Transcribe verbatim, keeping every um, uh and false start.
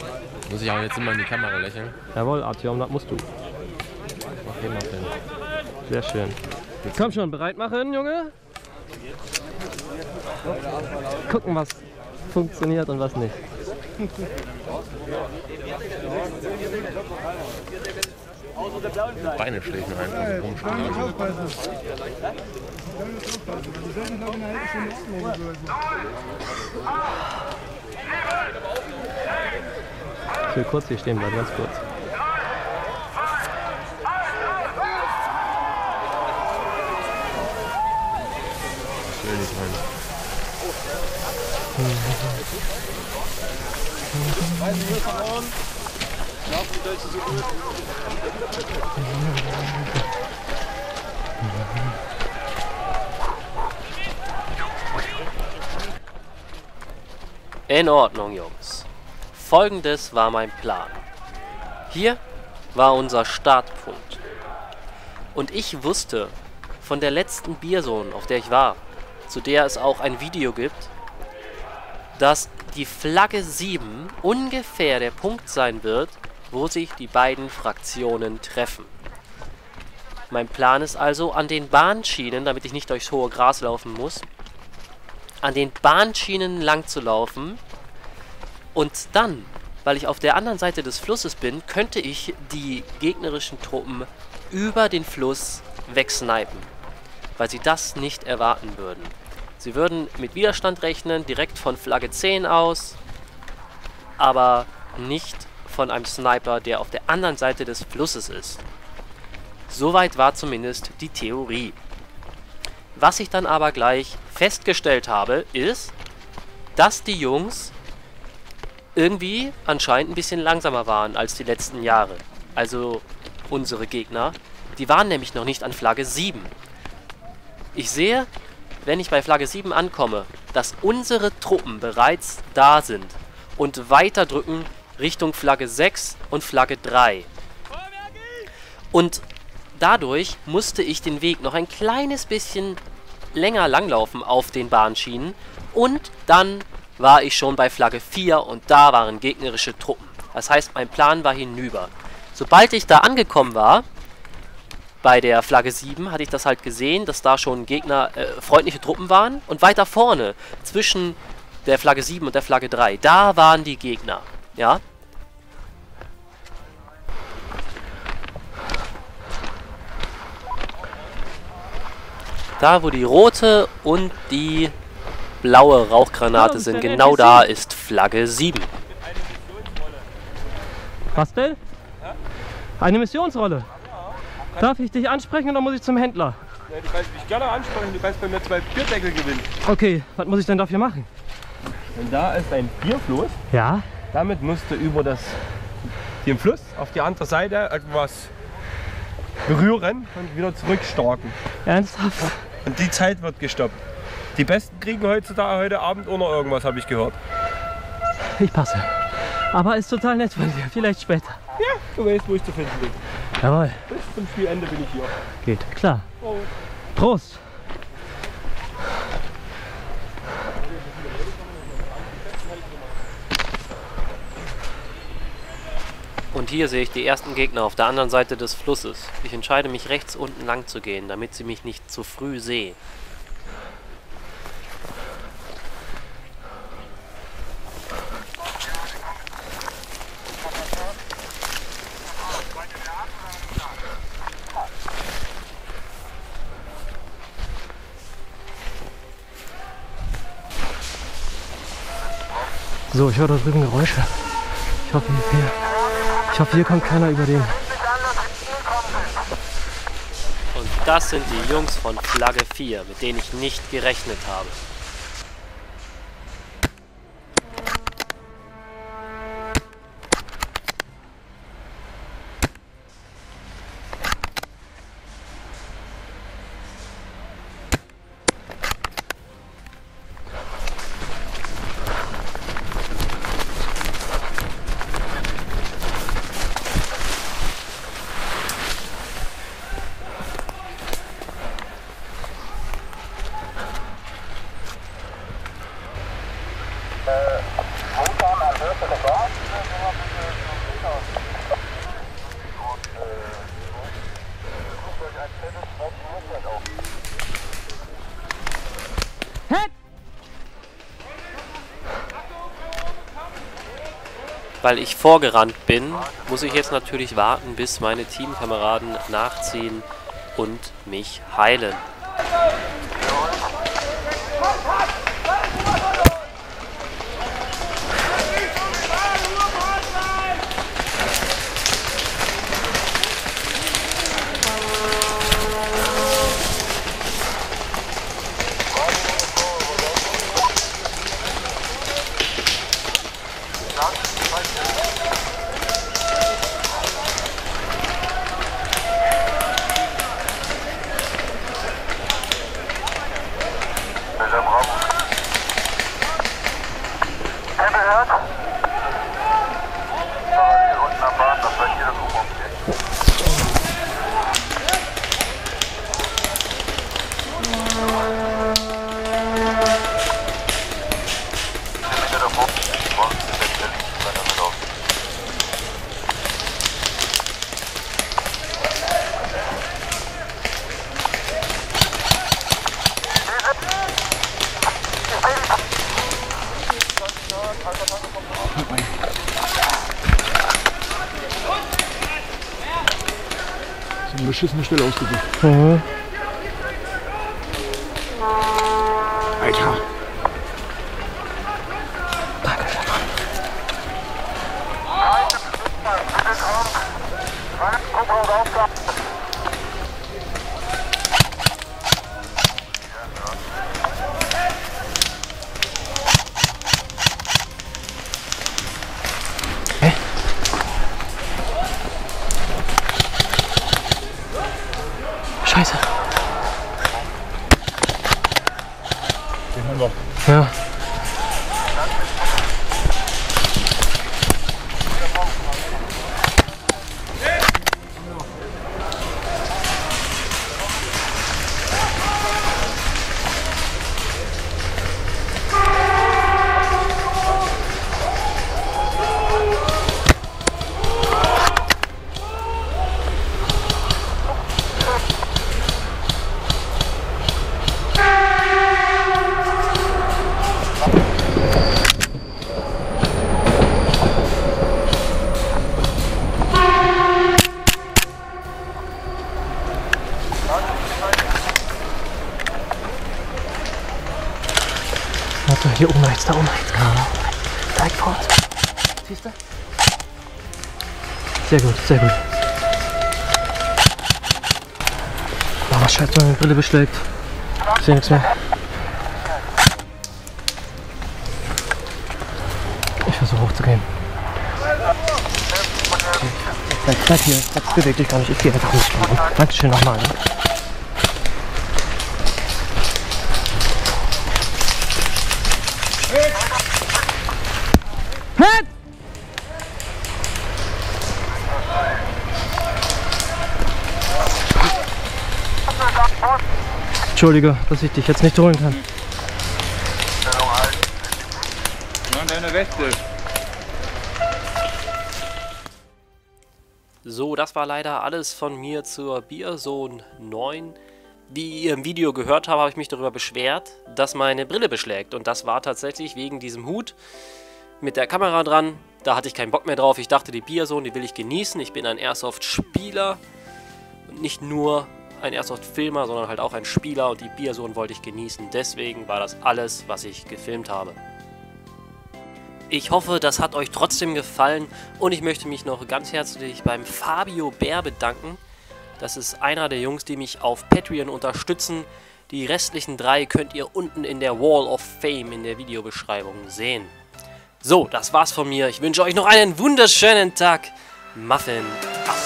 Muss ich auch jetzt immer in die Kamera lächeln? Jawohl, Artyom, das musst du. Okay, mach den. Sehr schön. Komm schon, bereit machen, Junge. Gucken, was funktioniert und was nicht. Beine schlägt mir einfach rumschlagen. Ich will kurz hier stehen bleiben, ganz kurz. Ich will nicht rein. In Ordnung, Jungs. Folgendes war mein Plan. Hier war unser Startpunkt. Und ich wusste von der letzten Bierzone, auf der ich war, zu der es auch ein Video gibt, dass die Flagge sieben ungefähr der Punkt sein wird, wo sich die beiden Fraktionen treffen. Mein Plan ist also, an den Bahnschienen, damit ich nicht durchs hohe Gras laufen muss, an den Bahnschienen lang zu laufen und dann, weil ich auf der anderen Seite des Flusses bin, könnte ich die gegnerischen Truppen über den Fluss wegsnipen, weil sie das nicht erwarten würden. Sie würden mit Widerstand rechnen, direkt von Flagge zehn aus, aber nicht von einem Sniper, der auf der anderen Seite des Flusses ist. Soweit war zumindest die Theorie. Was ich dann aber gleich festgestellt habe, ist, dass die Jungs irgendwie anscheinend ein bisschen langsamer waren als die letzten Jahre. Also unsere Gegner. Die waren nämlich noch nicht an Flagge sieben. Ich sehe, wenn ich bei Flagge sieben ankomme, dass unsere Truppen bereits da sind und weiterdrücken Richtung Flagge sechs und Flagge drei. Und dadurch musste ich den Weg noch ein kleines bisschen länger langlaufen auf den Bahnschienen und dann war ich schon bei Flagge vier und da waren gegnerische Truppen. Das heißt, mein Plan war hinüber. Sobald ich da angekommen war, bei der Flagge sieben, hatte ich das halt gesehen, dass da schon Gegner, äh, freundliche Truppen waren. Und weiter vorne, zwischen der Flagge sieben und der Flagge drei, da waren die Gegner. Ja? Da, wo die rote und die blaue Rauchgranate sind, genau da ist Flagge sieben. Was denn? Eine Missionsrolle. Darf ich dich ansprechen oder muss ich zum Händler? Ja, du kannst mich gerne ansprechen, du kannst bei mir zwei Bierdeckel gewinnen. Okay, was muss ich denn dafür machen? Und da ist ein Bierfloß. Ja. Damit musst du über das, den Fluss auf die andere Seite etwas berühren und wieder zurückstarken. Ernsthaft? Und die Zeit wird gestoppt. Die Besten kriegen heutzutage heute Abend auch noch irgendwas, habe ich gehört. Ich passe. Aber ist total nett von dir. Vielleicht später. Ja, du weißt, wo ich zu finden bin. Jawohl. Bis zum Spielende bin ich hier. Geht. Klar. Oh. Prost. Und hier sehe ich die ersten Gegner auf der anderen Seite des Flusses. Ich entscheide mich, rechts unten lang zu gehen, damit sie mich nicht zu früh sehen. So, ich höre da drüben Geräusche. Ich hoffe, hier, ich hoffe, hier kommt keiner über den. Und das sind die Jungs von Flagge vier, mit denen ich nicht gerechnet habe. weil ich vorgerannt bin, muss ich jetzt natürlich warten, bis meine Teamkameraden nachziehen und mich heilen. So eine beschissene Stelle ausgesucht. Mhm. Alter. Scheiße. Den haben wir. Ja. Warte, hier oben rechts, da oben rechts. Direkt vor uns. Siehst du? Sehr gut, sehr gut. Oh, scheiße, meine Brille beschlägt. Ich sehe nichts mehr. Ich versuche hochzugehen. Bleib, bleib hier, bleib, beweg dich gar nicht. Ich gehe einfach nicht rein. Dankeschön nochmal. Ne? Entschuldige, dass ich dich jetzt nicht holen kann. Deine Weste. So, das war leider alles von mir zur Bierzone neun. Wie ihr im Video gehört habt, habe ich mich darüber beschwert, dass meine Brille beschlägt. Und das war tatsächlich wegen diesem Hut mit der Kamera dran. Da hatte ich keinen Bock mehr drauf. Ich dachte, die Bierzone, die will ich genießen. Ich bin ein Airsoft-Spieler und nicht nur ein Airsoft-Filmer, sondern halt auch ein Spieler. Und die Bierzone wollte ich genießen. Deswegen war das alles, was ich gefilmt habe. Ich hoffe, das hat euch trotzdem gefallen und ich möchte mich noch ganz herzlich beim Fabio Bär bedanken. Das ist einer der Jungs, die mich auf Patreon unterstützen. Die restlichen drei könnt ihr unten in der Wall of Fame in der Videobeschreibung sehen. So, das war's von mir. Ich wünsche euch noch einen wunderschönen Tag. Muffin ab.